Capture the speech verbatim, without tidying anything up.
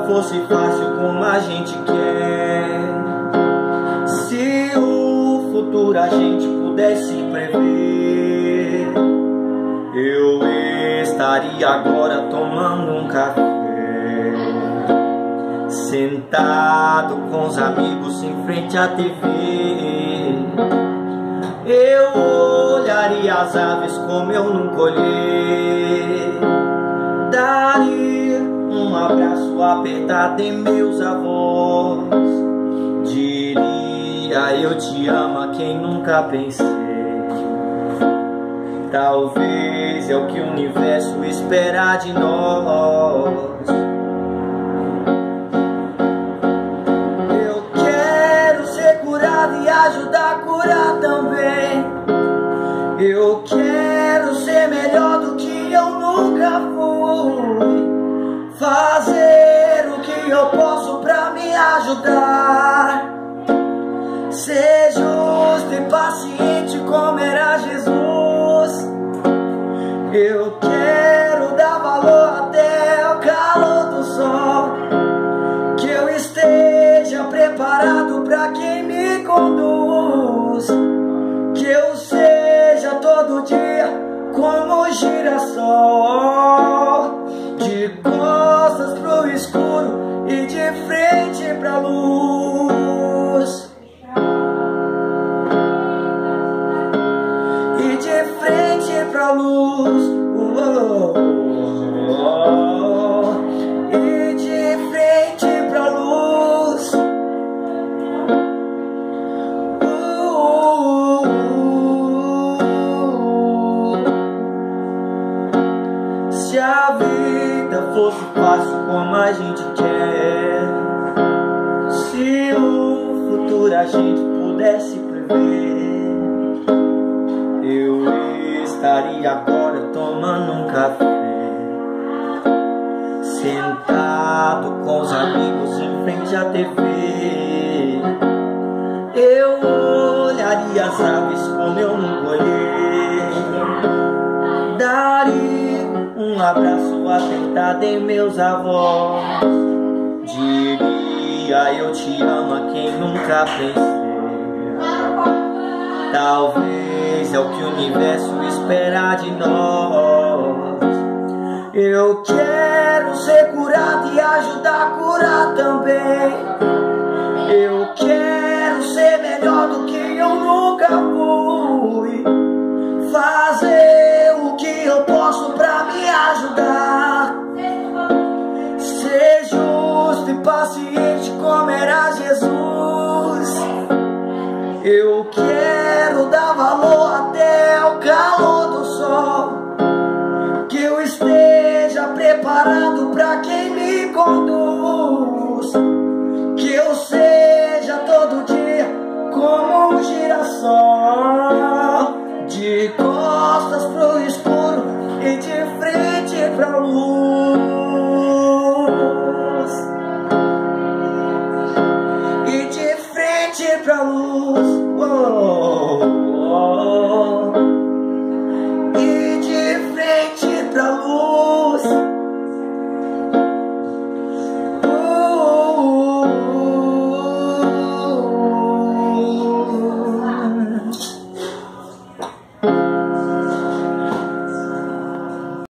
fosse fácil como a gente quer, se o futuro a gente pudesse prever, eu estaria agora tomando um café, sentado com os amigos em frente à T V. Eu olharia as aves como eu nunca olhei, daria um abraço apertado em meus avós, diria eu te amo a quem nunca pensei. Talvez é o que o universo espera de nós. Eu quero ser curado e ajudar a curar também. Eu quero ser melhor do que eu nunca fui, fazer o que eu posso pra me ajudar, ser justo e paciente como era Jesus. Eu quero dar valor até o calor do sol, que eu esteja preparado pra quem me conduz, que eu seja todo dia como girassol, de costas pro escuro e de frente pra luz, e de frente pra luz, oh, oh, oh, e de frente pra luz, uh, uh, uh. Se a vida fosse fácil como a gente quer, se o futuro a gente pudesse prever, eu estaria agora tomando um café, sentado com os amigos em frente à T V. Eu olharia as aves como eu nunca olhei, daria um abraço apertado em meus avós, diria eu te amo a quem nunca pensei. Talvez é o que o universo espera de nós. Eu quero ser curado e ajudar a curar também. Eu quero